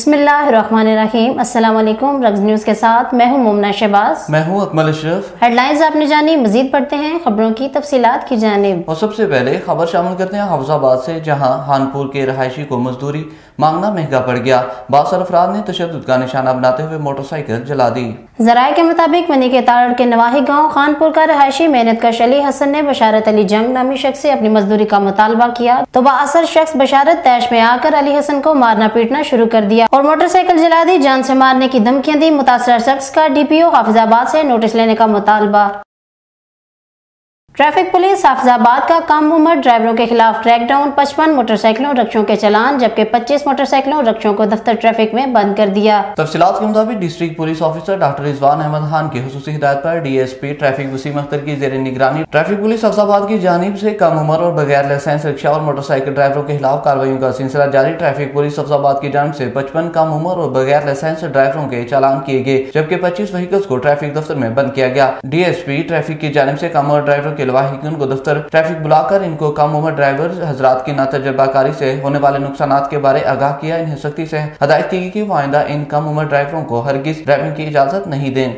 बिस्मिल्लाहिर्रहमानिर्रहीम। अस्सलाम वालेकुम। रग्ज़ न्यूज़ के साथ मैं हूं मुमना शहबाज। मैं हूं अकमल अशरफ। हेडलाइंस आपने जानी, मजीद पढ़ते हैं खबरों की तफसीलात की जानिब। और सबसे पहले खबर शामिल करते हैं हफ्जाबाद से, जहां हानपुर के रहायशी को मजदूरी मांगना महंगा पड़ गया। बासर अफराद ने तशद्दुद का निशाना बनाते हुए मोटरसाइकिल जला दी। जराये के मुताबिक मनी के ताड़ के नवाही गाँव खानपुर का रहायशी मेहनतकश अली हसन ने बशारत अली जंग नामी शख्स से अपनी मजदूरी का मुतालबा किया तो बाअसर शख्स बशारत तैश में आकर अली हसन को मारना पीटना शुरू कर दिया और मोटरसाइकिल जला दी। जान से मारने की धमकियां दी। मुतासर शख्स का DPO हाफिजाबाद से नोटिस लेने का मुतालबा। ट्रैफिक पुलिस हाफिजाबाद का कम उम्र ड्राइवरों के खिलाफ क्रैकडाउन। 55 मोटरसाइकिलों रक्षों के चालान, जबकि 25 मोटरसाइकिलों रक्षों को दफ्तर ट्रैफिक में बंद कर दिया। तफसीलात के मुताबिक district police officer doctor Rizwan Ahmed Khan की खुसूसी हिदायत पर DSP ट्रैफिक वसीम अख्तर की जेर निगरानी ट्रैफिक पुलिस हाफिजाबाद की जानिब से कम उम्र और बगैर लाइसेंस रिक्शा और मोटरसाइकिल ड्राइवरों के खिलाफ कार्रवाइयों का सिलसिला जारी। ट्रैफिक पुलिस हाफिजाबाद की जानिब से 55 कम उम्र और बगैर लाइसेंस ड्राइवरों के चालान किए गए, जबकि 25 व्हीकल्स को ट्रैफिक दफ्तर में बंद किया गया। DSP ट्रैफिक की जानिब से कम उम्र ड्राइवरों के लवाहिकीन को दफ्तर ट्रैफिक बुलाकर इनको कम उम्र ड्राइवर हजरात की नातजुर्बाकारी से होने वाले नुकसानात के बारे आगाह किया। इन्हें सख्ती से हदायत की कि वो आइंदा इन कम उम्र ड्राइवरों को हरगिज ड्राइविंग की इजाजत नहीं दें।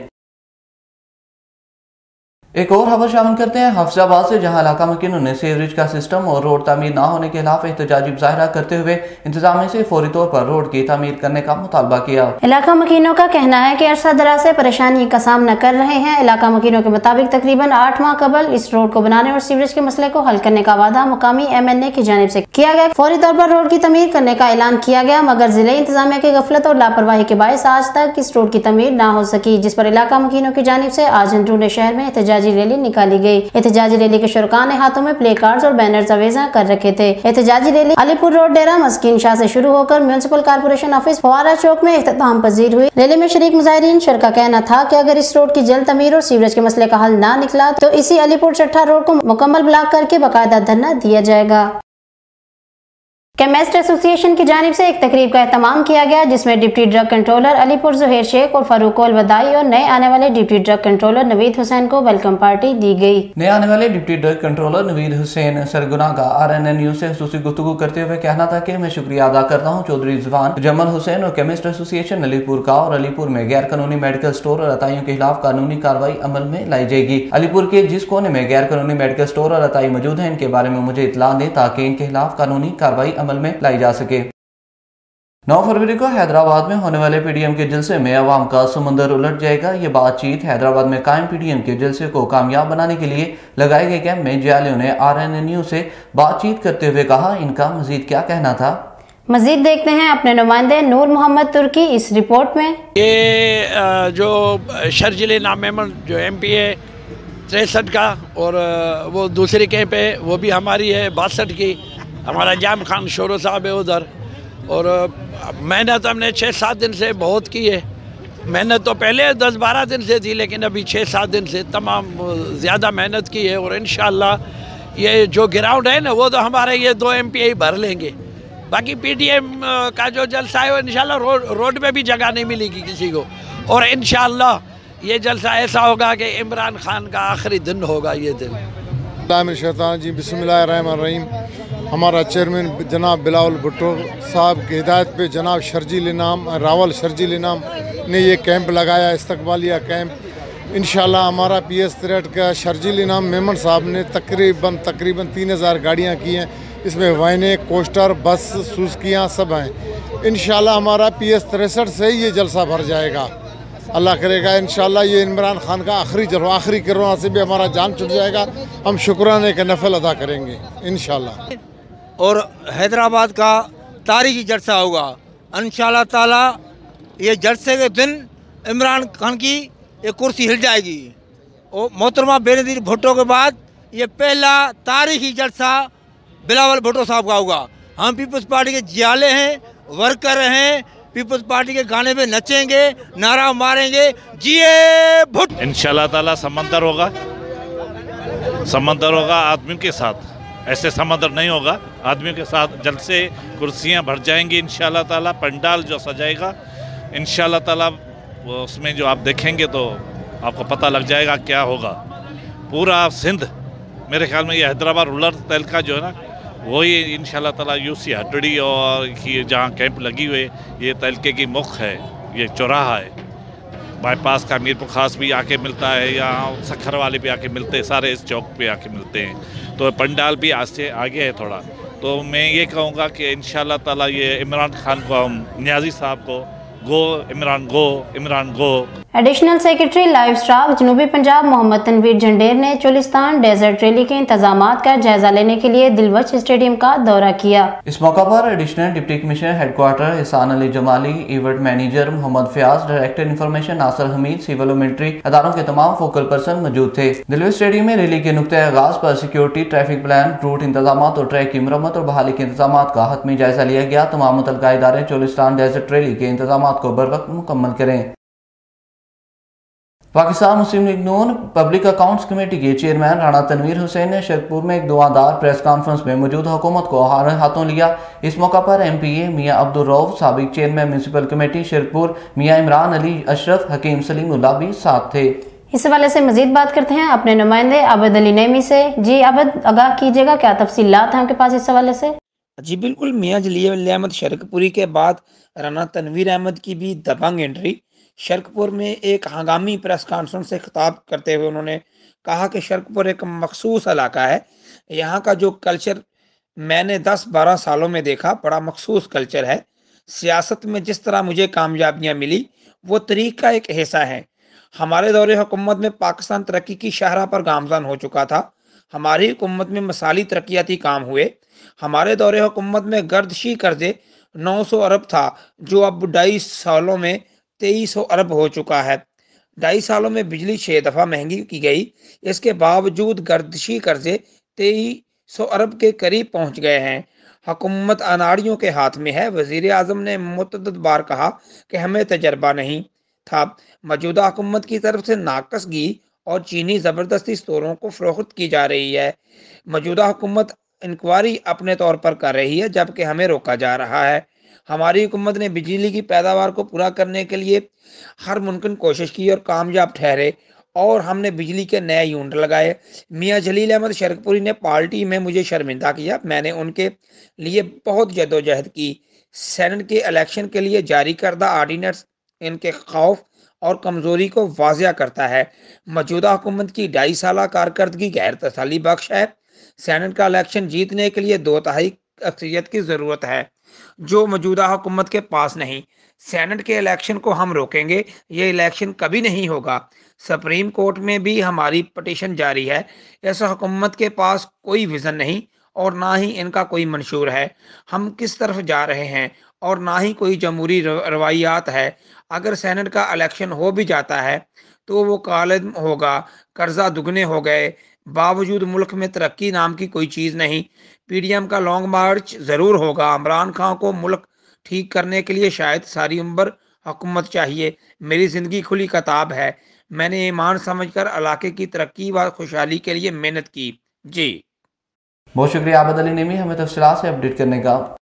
एक और खबर शामिल करते हैं हाफिजाबाद से, जहां इलाका मकीनों ने सीवरेज का सिस्टम और रोड तामीर न होने के खिलाफ एहतजाजी मुजाहरा करते हुए इंतजामिया से फौरी तौर पर रोड की तामीर करने का मुतालबा किया। इलाका मकीनों का कहना है कि अरसा दराज से परेशानी का सामना कर रहे हैं। इलाका मकीनों के मुताबिक तकरीबन 8 माह कबल इस रोड को बनाने और सीवरेज के मसले को हल करने का वादा मुकामी MNA की जानिब से किया गया। फौरी तौर पर रोड की तमीर करने का ऐलान किया गया, मगर जिले इंतजामिया की गफलत और लापरवाही के बायस आज तक इस रोड की तमीर न हो सकी, जिस पर इलाका मकीनों की जानिब से आज अंदरूनी शहर में एहतजाजी रैली निकाली गई। एहतजाजी रैली के शुरका ने हाथों में प्ले कार्ड्स और बैनर्स अवेजा कर रखे थे। एहतजाजी रैली अलीपुर रोड डेरा मस्किन शाह से शुरू होकर म्युनिसिपल कॉर्पोरेशन ऑफिस फवारा चौक में इख्तिताम पजीर हुई। रैली में शरीक मुजाहिरीन का कहना था कि अगर इस रोड की जल्द तमीर और सीवरेज के मसले का हल ना निकला तो इसी अलीपुर चट्ठा रोड को मुकम्मल ब्लॉक करके बाकायदा धरना दिया जाएगा। केमिस्ट एसोसिएशन की जानिब से एक तकरीब का एहतमाम किया गया, जिसमें deputy drug controller Alipur Zuhair Sheikh और फारूक अलवदाई और नए आने वाले deputy drug controller Naveed Hussain को वेलकम पार्टी दी गई। नए आने वाले deputy drug controller Naveed Hussain सरगुना का RNN न्यूज से खुसूसी गुफ्तगू करते हुए कहना था कि मैं शुक्रिया अदा करता हूँ चौधरी रिजवान जमल हुसैन और केमिस्ट एसोसिएशन अलीपुर का, और अलीपुर में गैर कानूनी मेडिकल स्टोर और अताइयों के खिलाफ कानूनी कार्रवाई अमल में लाई जाएगी। अलीपुर के जिस कोने में गैर कानूनी मेडिकल स्टोर और अताई मौजूद है, इनके बारे में मुझे इत्तला दें ताकि इनके खिलाफ कानूनी कार्रवाई अमल में लाई जा सके। 9 फरवरी को हैदराबाद में होने वाले PDM के जलसे में अवाम का समंदर उलट जाएगा। ये बातचीत हैदराबाद में कायम PDM के जलसे को कामयाब बनाने के लिए लगाए गए कैंप में जियालियों ने RNN न्यूज से बातचीत करते हुए कहा। इनका मजीद क्या कहना था, मजीद देखते हैं अपने नुमाइंदे नूर मोहम्मद तुर्की इस रिपोर्ट में। ये जो शर्जिल नाम मेमन जो MP है 63 का, और वो दूसरी कैंप है वो भी हमारी है 62 की, हमारा जाम खान शोरो साहब है उधर। और मेहनत हमने 6-7 दिन से बहुत की है। मेहनत तो पहले 10-12 दिन से थी, लेकिन अभी 6-7 दिन से तमाम ज़्यादा मेहनत की है। और इंशाअल्लाह ये जो ग्राउंड है ना, वो तो हमारे ये 2 MP ही भर लेंगे। बाकी PDM का जो जलसा है वो इंशाअल्लाह रोड में भी जगह नहीं मिलेगी किसी को। और इंशाअल्लाह ये जलसा ऐसा होगा कि इमरान खान का आखिरी दिन होगा ये दिन। जी बिस्मिल्लाहिर्रहमानिर्रहीम। हमारा चेयरमैन जनाब बिलावल भुट्टो साहब की हिदायत पे जनाब रावल शर्जील इनाम ने ये कैंप लगाया, इस्तकबालिया कैंप। इंशाल्लाह हमारा PS तिरट का शर्जील इनाम मेमन साहब ने तकरीबन 3000 गाड़ियाँ की हैं। इसमें वैने, कोस्टर, बस, सुजुकियाँ सब हैं। इंशाल्लाह हमारा PS 63 से ही ये जलसा भर जाएगा, अल्लाह करेगा। इंशाल्लाह ये इमरान खान का आखिरी कोरोना से भी हमारा जान छूट जाएगा। हम शुक्राने का नफल अदा करेंगे इंशाल्लाह। और हैदराबाद का तारीखी जलसा होगा इंशाअल्लाह ताला। ये जलसे के दिन इमरान खान की ये कुर्सी हिल जाएगी। और मोहतरमा बेनज़ीर भुट्टो के बाद ये पहला तारीखी जलसा बिलावल भुट्टो साहब का होगा। हम पीपल्स पार्टी के जियाले हैं, वर्कर हैं, पीपल्स पार्टी के गाने पे नचेंगे, नारा मारेंगे, जिए भुट्टो। इंशाअल्लाह ताला समंदर होगा आदमियों के साथ, ऐसे समंदर नहीं होगा, आदमियों के साथ जलसे कुर्सियां भर जाएंगी इंशाअल्लाह ताला। पंडाल जो सजाएगा इंशाअल्लाह ताला, उसमें जो आप देखेंगे तो आपको पता लग जाएगा क्या होगा। पूरा सिंध, मेरे ख्याल में ये हैदराबाद रूरल तहलका जो है ना, वही इंशाल्लाह ताला यूसी हटड़ी और की जहाँ कैंप लगी हुई ये तलके की मुख है, ये चौराहा है, बाईपास का मीरपुर खास भी आके मिलता है, यहाँ सखर वाले भी आके मिलते हैं, सारे इस चौक पे आके मिलते हैं। तो पंडाल भी आज से आगे है थोड़ा। तो मैं ये कहूँगा कि इंशाल्लाह ताला ये इमरान खान को, हम न्याजी साहब को go Imran go, Imran go. Additional secretary livestock जनूबी पंजाब मोहम्मद तनवीर झंडेर ने चोलिस्तान डेजर्ट रैली के इंतजामात का जायजा लेने के लिए दिलवच स्टेडियम का दौरा किया। इस मौका पर additional deputy commissioner headquarter Ehsan Ali Jamali, event manager Mohammad Fayaz, director information Nasir Hameed, civil और मिलिट्री अदारों के तमाम फोकल पर्सन मौजूद थे। दिलवच स्टेडियम में रैली के नुक्ते आगाज पर सिक्योरिटी, ट्रैफिक प्लान, रूट इंतजाम और ट्रैक की मरम्मत और बहाली के इंतजाम का हतमी जायजा लिया गया। तमाम मुतल्लिका इदारे चोलिस्तान डेजर्ट रैली के इंतजाम को बर वक्त मुकम्मल करें। Pakistan Muslim League Noon public accounts committee के चेयरमैन राणा तनवीर हुसैन ने शेरपुर में एक दुआदार प्रेस कॉन्फ्रेंस में मौजूद हुकूमत को हाथों लिया। इस मौका पर MPA मियां अब्दुल रऊफ, साबिक chairman municipal committee Sherpur Mian Imran Ali Ashraf, Hakeem Salimullah भी साथ थे। इस हवाले से मजीद बात करते हैं अपने नुमाइंदे आबद अली नेमी से। जी आबद, आगाह कीजिएगा, क्या तफसीलात हैं आपके पास इस हवाले से? जी बिल्कुल, मियां जलील अहमद शरकपुरी के बाद राना तनवीर अहमद की भी दबंग एंट्री। शरकपुर में एक हंगामी प्रेस कॉन्फ्रेंस से खिताब करते हुए उन्होंने कहा कि शरकपुर एक मखसूस इलाका है, यहाँ का जो कल्चर मैंने 10-12 सालों में देखा, बड़ा मखसूस कल्चर है। सियासत में जिस तरह मुझे कामयाबियाँ मिली वो तरीका एक हिस्सा है। हमारे दौरे हुकूमत में पाकिस्तान तरक्की की शाहराह पर गामज़न हो चुका था। हमारी हुकूमत में मसाली तरक्याती काम हुए। हमारे दौरे हुकूमत में गर्दशी कर्जे 900 अरब था, जो अब 2.5 सालों में 2300 अरब हो चुका है। 2.5 सालों में बिजली 6 दफ़ा महंगी की गई। इसके बावजूद गर्दशी कर्जे 2300 अरब के करीब पहुंच गए हैं। हुकूमत अनाड़ियों के हाथ में है। वज़ीर आज़म ने मुतअद्दिद बार कहा कि हमें तजर्बा नहीं था। मौजूदा हुकूमत की तरफ से नाकस घी और चीनी ज़बरदस्ती स्टोरों को फ़रोख्त की जा रही है। मौजूदा हुकूमत इंक्वायरी अपने तौर पर कर रही है, जबकि हमें रोका जा रहा है। हमारी हुकूमत ने बिजली की पैदावार को पूरा करने के लिए हर मुमकिन कोशिश की और कामयाब ठहरे, और हमने बिजली के नए यूनिट लगाए। मियां जलील अहमद शरकपुरी ने पार्टी में मुझे शर्मिंदा किया। मैंने उनके लिए बहुत जद्दोजहद की। सेनेट के इलेक्शन के लिए जारी करदा ऑर्डिनेंस इनके खौफ और कमज़ोरी को वाज़िया करता है। मौजूदा हुकूमत की 2.5 साल कारकर्दगी गैर तसल्ली बख्श है। सेनेट का इलेक्शन जीतने के लिए 2/3 अक्सरियत की ज़रूरत है, जो मौजूदा हुकूमत के पास नहीं। सेनेट के इलेक्शन को हम रोकेंगे, ये इलेक्शन कभी नहीं होगा। सुप्रीम कोर्ट में भी हमारी पटिशन जारी है। इस हुकूमत के पास कोई विज़न नहीं और ना ही इनका कोई मंशूर है। हम किस तरफ जा रहे हैं और ना ही कोई जमहूरी रवायात है। अगर सेनेट का इलेक्शन हो भी जाता है तो वो कालिद होगा। कर्जा दुगने हो गए, बावजूद मुल्क में तरक्की नाम की कोई चीज़ नहीं। PDM का लॉन्ग मार्च ज़रूर होगा। इमरान खान को मुल्क ठीक करने के लिए शायद सारी उम्र हुकूमत चाहिए। मेरी ज़िंदगी खुली किताब है। मैंने ईमान समझकर इलाके की तरक्की व खुशहाली के लिए मेहनत की। जी बहुत शुक्रिया आबद अली नेमी हमें तफसीलात से अपडेट करने का।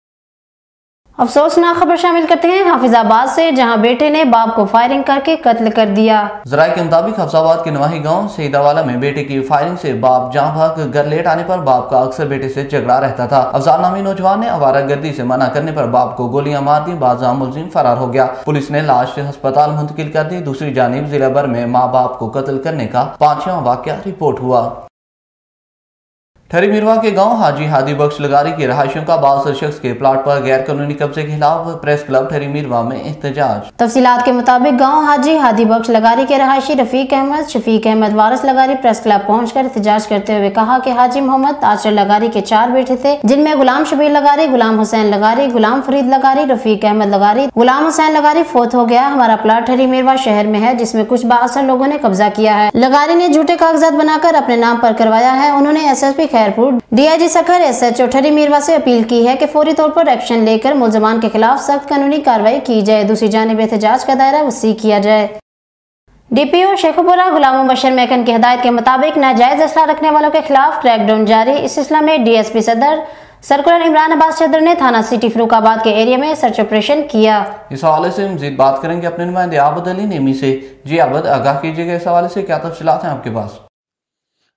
अफसोसनाक खबर शामिल करते हैं हाफिजाबाद से, जहां बेटे ने बाप को फायरिंग करके कत्ल कर दिया। जराये के मुताबिक हाफिजाबाद के नवाही गांव सईदावाला में बेटे की फायरिंग से बाप जान भाग घर लेट आने पर बाप का अक्सर बेटे से झगड़ा रहता था। अफजाल नामी नौजवान ने आवारागर्दी से मना करने पर बाप को गोलियां मार दी। बाजाम मुलजिम फरार हो गया। पुलिस ने लाश अस्पताल मुंतकिल कर दी। दूसरी जानिब जिला भर में माँ बाप को कत्ल करने का 5वां वाकया रिपोर्ट हुआ। ठरी मिरवा के गांव हाजी हादी बख्श लगारी के रहायशियों का बासर शख्स के प्लाट पर गैर कानूनी कब्जे के खिलाफ प्रेस क्लब ठरी मिरवा में एहतजाज। तफसीलात के मुताबिक गांव हाजी हादी बख्श लगारी के रहायशी रफीक अहमद, शफीक अहमद वारिस लगारी प्रेस क्लब पहुंचकर एहतजाज करते हुए कहा कि हाजी मोहम्मद आचर लगारी के 4 बेटे थे, जिनमें गुलाम शबीर लगारी, गुलाम हुसैन लगारी, गुलाम फरीद लगारी, रफीक अहमद लगारी, गुलाम हुसैन लगारी फोत हो गया। हमारा प्लाट ठरी मिरवा शहर में है, जिसमें कुछ बाअसर लोगों ने कब्जा किया है। लगारी ने झूठे कागजात बनाकर अपने नाम पर करवाया है। उन्होंने SSP Khairpur, DIG Sukkur, SHO ठरी मिरवा से अपील की है कि फौरी तौर पर एक्शन लेकर मुलजमान के खिलाफ सख्त कानूनी कार्रवाई की जाए। दूसरी जानिब एहतजाज का दायरा वसी किया जाए। DPO शेखपुरा गुलाम मुबशर महकन की हिदायत के मुताबिक नाजायज असला रखने वालों के खिलाफ क्रैकडाउन जारी। इस सिलसिले में DSP सदर सर्कुलर इमरान अब्बास चौधरी ने थाना सिटी फरूखाबाद के एरिया में सर्च ऑपरेशन किया। इस हवाले से मजीद बात करेंगे अपने नुमाइंदे आबद अली नेमी से। जी आबद, आगाह कीजिएगा, इस हवाले से क्या तफसीलात हैं आपके पास?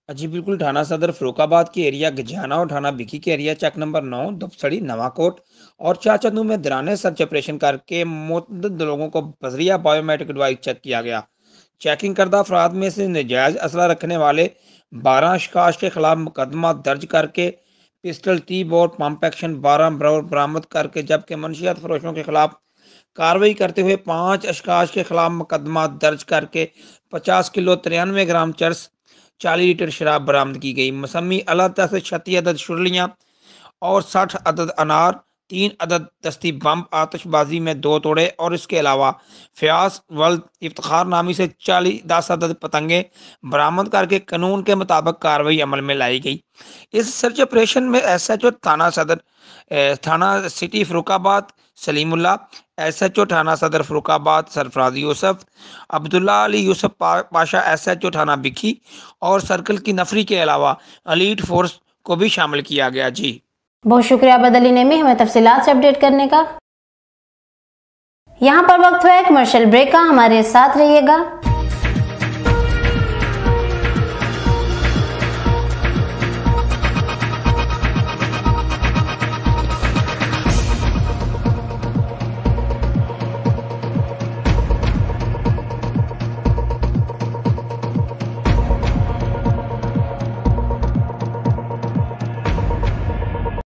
जी बिल्कुल, थाना सदर फरुखाबाद के एरिया गजाना और थाना भिखी के area check number 9 Dupsari Nawakot और चाचंदू में दौरान सर्च ऑपरेशन करके मुतअद्दिद लोगों को बजरिया बायोमेट्रिक डिवाइस चेक किया गया। चेकिंग करदा अफराद में से नजायज असला रखने वाले 12 अशखास के खिलाफ मुकदमा दर्ज करके पिस्टल, तीब और पंप एक्शन 12 बरामद करके, जबकि मनशियात फरोशों के खिलाफ कार्रवाई करते हुए 5 अशखास के खिलाफ मुकदमा दर्ज करके 50 किलो 93 ग्राम चरस 40 लीटर शराब बरामद की गई। मौसमी अलाता से 36 अदद शुरलियाँ और 60 अदद अनार, 3 अदद दस्ती बम, आतिशबाजी में 2 तोड़े और इसके अलावा फयाज वल्द इफ्तिखार नामी से 10 अदद पतंगे बरामद करके कानून के मुताबिक कार्रवाई अमल में लाई गई। इस सर्च ऑपरेशन में SHO थाना सदर थाना सिटी फरुखाबाद सलीमुल्ला, SHO थाना सदर फरुखाबाद सरफराज यूसुफ, अब्दुल्ला अली यूसुफ पाशा SHO थाना भिखी और सर्कल की नफरी के अलावा एलीट फोर्स को भी शामिल किया गया। जी बहुत शुक्रिया बदली नेमी हमें तफसीलात से अपडेट करने का। यहाँ पर वक्त हुआ है कमर्शियल ब्रेक का, हमारे साथ रहिएगा।